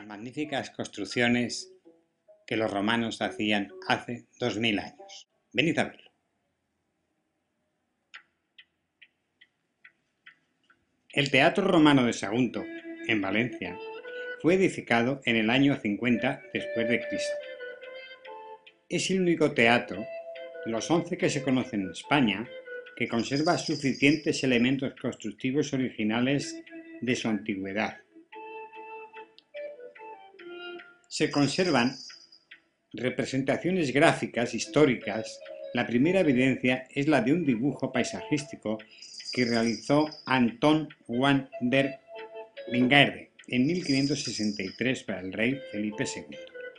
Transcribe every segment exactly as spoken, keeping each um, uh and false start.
magníficas construcciones que los romanos hacían hace dos mil años. Venid a verlo. El Teatro Romano de Sagunto, en Valencia, fue edificado en el año cincuenta después de Cristo. Es el único teatro de los once que se conocen en España que conserva suficientes elementos constructivos originales de su antigüedad. Se conservan representaciones gráficas históricas. La primera evidencia es la de un dibujo paisajístico que realizó Anton van der Wijngaarde en mil quinientos sesenta y tres para el rey Felipe segundo.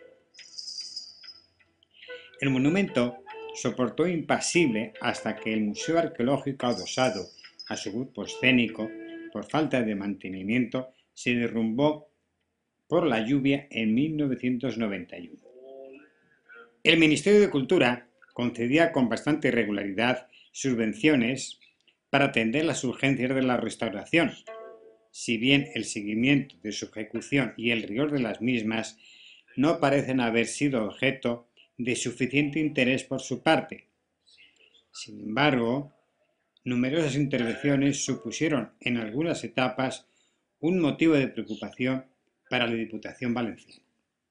El monumento soportó impasible hasta que el Museo Arqueológico, adosado a su grupo escénico por falta de mantenimiento, se derrumbó por la lluvia en mil novecientos noventa y uno. El Ministerio de Cultura concedía con bastante regularidad subvenciones para atender las urgencias de la restauración, si bien el seguimiento de su ejecución y el rigor de las mismas no parecen haber sido objeto de suficiente interés por su parte. Sin embargo, numerosas intervenciones supusieron en algunas etapas un motivo de preocupación para la Diputación Valenciana.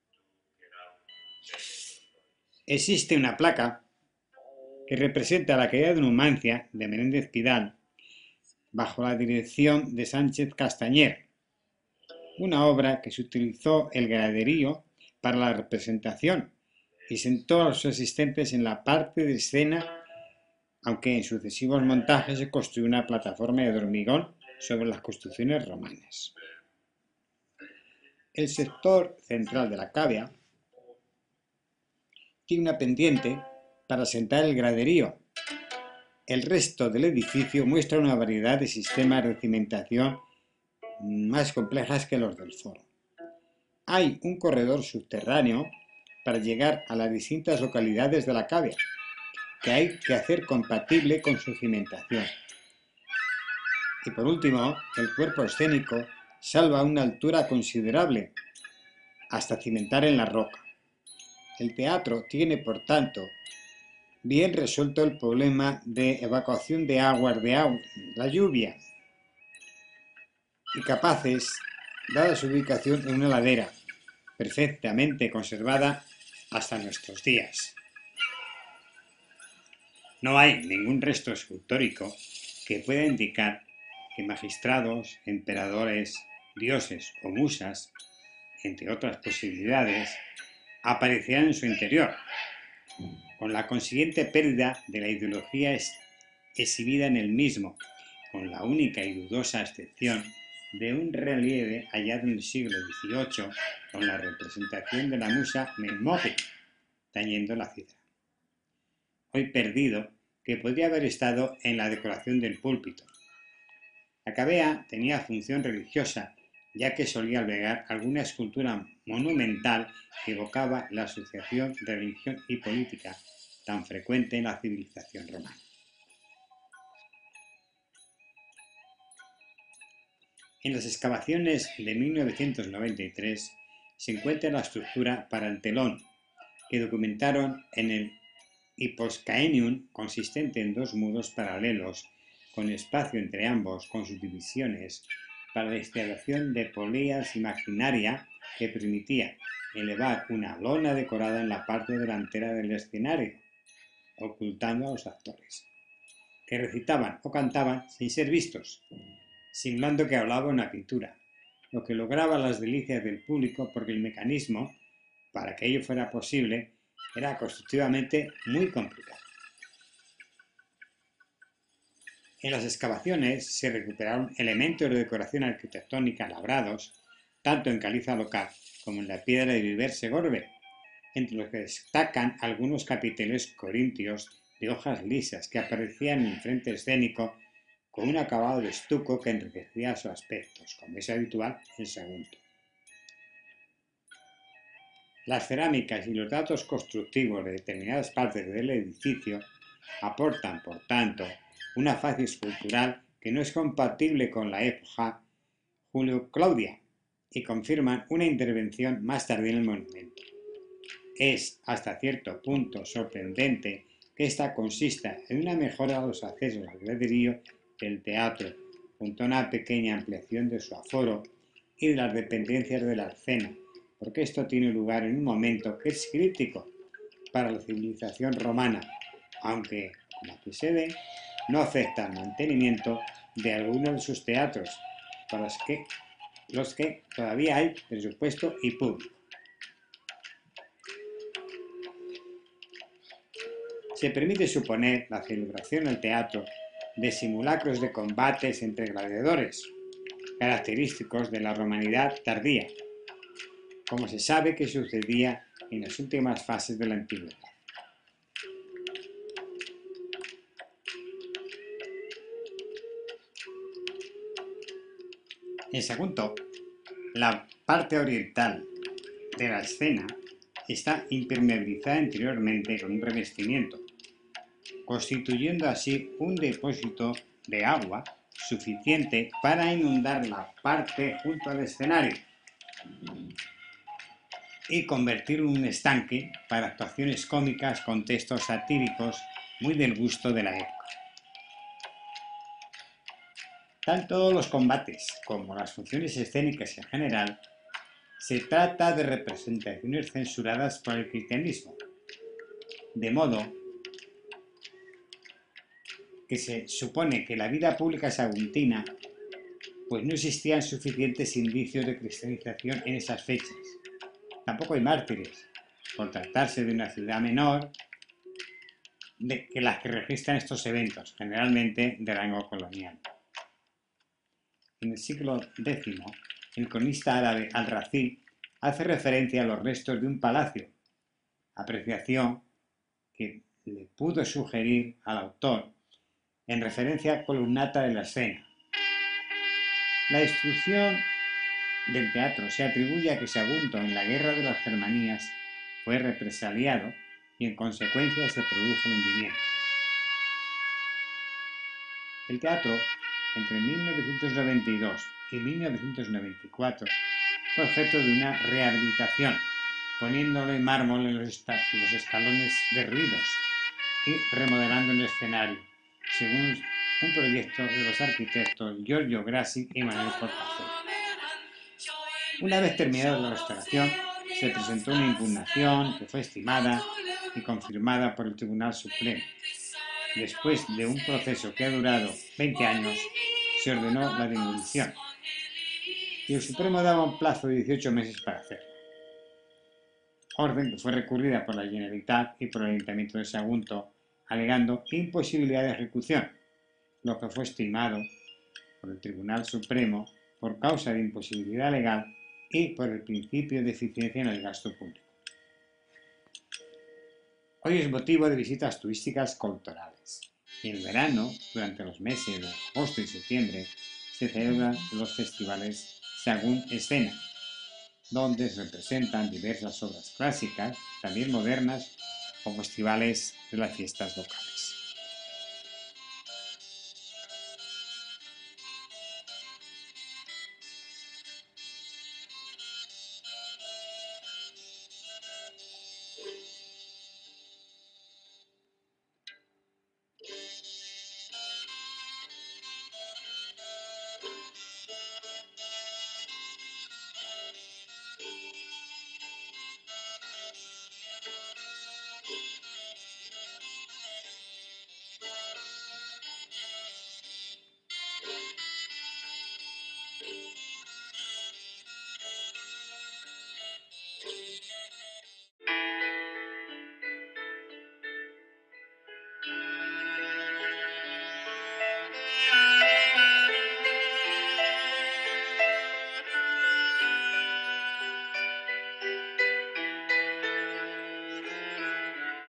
Existe una placa que representa la caída de Numancia de Menéndez Pidal bajo la dirección de Sánchez Castañer, una obra que se utilizó el graderío para la representación y sentó a los asistentes en la parte de escena, aunque en sucesivos montajes se construyó una plataforma de hormigón sobre las construcciones romanas. El sector central de la cavea tiene una pendiente para sentar el graderío. El resto del edificio muestra una variedad de sistemas de cimentación más complejas que los del foro. Hay un corredor subterráneo para llegar a las distintas localidades de la cavea, que hay que hacer compatible con su cimentación. Y por último, el cuerpo escénico salva a una altura considerable hasta cimentar en la roca. El teatro tiene, por tanto, bien resuelto el problema de evacuación de aguas de agua, la lluvia, y capaces, dada su ubicación en una ladera, perfectamente conservada hasta nuestros días. No hay ningún resto escultórico que pueda indicar que magistrados, emperadores, dioses o musas, entre otras posibilidades, aparecieran en su interior, con la consiguiente pérdida de la ideología exhibida en el mismo, con la única y dudosa excepción de un relieve hallado en el siglo dieciocho con la representación de la musa Melmoth tañendo la citra, hoy perdido, que podría haber estado en la decoración del púlpito. La cavea tenía función religiosa, ya que solía albergar alguna escultura monumental que evocaba la asociación de religión y política tan frecuente en la civilización romana. En las excavaciones de mil novecientos noventa y tres se encuentra la estructura para el telón, que documentaron en el Hyposcaenium, consistente en dos muros paralelos, con espacio entre ambos, con subdivisiones, para la instalación de poleas y maquinaria que permitía elevar una lona decorada en la parte delantera del escenario, ocultando a los actores, que recitaban o cantaban sin ser vistos, simulando que hablaba una pintura, lo que lograba las delicias del público porque el mecanismo, para que ello fuera posible, era constructivamente muy complicado. En las excavaciones se recuperaron elementos de decoración arquitectónica labrados, tanto en caliza local como en la piedra de Viver Segorbe, entre los que destacan algunos capiteles corintios de hojas lisas que aparecían en el frente escénico con un acabado de estuco que enriquecía sus aspectos, como es habitual en Sagunto. Las cerámicas y los datos constructivos de determinadas partes del edificio aportan, por tanto, una faz escultural que no es compatible con la época Julio-Claudia, y confirman una intervención más tardía en el monumento. Es hasta cierto punto sorprendente que esta consista en una mejora de los accesos al graderío del teatro, junto a una pequeña ampliación de su aforo y de las dependencias de la Arcena, porque esto tiene lugar en un momento que es crítico para la civilización romana, aunque, como aquí se ve, no afecta al mantenimiento de algunos de sus teatros, para los que, los que todavía hay presupuesto y público. Se permite suponer la celebración del teatro de simulacros de combates entre gladiadores, característicos de la romanidad tardía, como se sabe que sucedía en las últimas fases de la antigüedad. En Sagunto, la parte oriental de la escena está impermeabilizada interiormente con un revestimiento, constituyendo así un depósito de agua suficiente para inundar la parte junto al escenario y convertirlo en un estanque para actuaciones cómicas con textos satíricos muy del gusto de la época. Tanto los combates como las funciones escénicas en general se trata de representaciones censuradas por el cristianismo, de modo que se supone que la vida pública saguntina pues no existían suficientes indicios de cristianización en esas fechas. Tampoco hay mártires, por tratarse de una ciudad menor de que las que registran estos eventos, generalmente de rango colonial. En el siglo décimo, el cronista árabe Al-Razi hace referencia a los restos de un palacio, apreciación que le pudo sugerir al autor en referencia columnata de la escena. La destrucción del teatro se atribuye a que Sagunto en la guerra de las Germanías fue represaliado y en consecuencia se produjo un hundimiento. El teatro, entre mil novecientos noventa y dos y mil novecientos noventa y cuatro, fue objeto de una rehabilitación, poniéndolo en mármol en los, los escalones derruidos y remodelando el escenario, según un proyecto de los arquitectos Giorgio Grassi y Manuel Cortázar. Una vez terminada la restauración, se presentó una impugnación que fue estimada y confirmada por el Tribunal Supremo. Después de un proceso que ha durado veinte años, se ordenó la demolición y el Supremo daba un plazo de dieciocho meses para hacerlo. Orden que fue recurrida por la Generalitat y por el Ayuntamiento de Sagunto, alegando imposibilidad de ejecución, lo que fue estimado por el Tribunal Supremo por causa de imposibilidad legal y por el principio de eficiencia en el gasto público. Hoy es motivo de visitas turísticas culturales y en verano, durante los meses de agosto y septiembre, se celebran los festivales Sagún Escena, donde se representan diversas obras clásicas, también modernas, o festivales de las fiestas locales.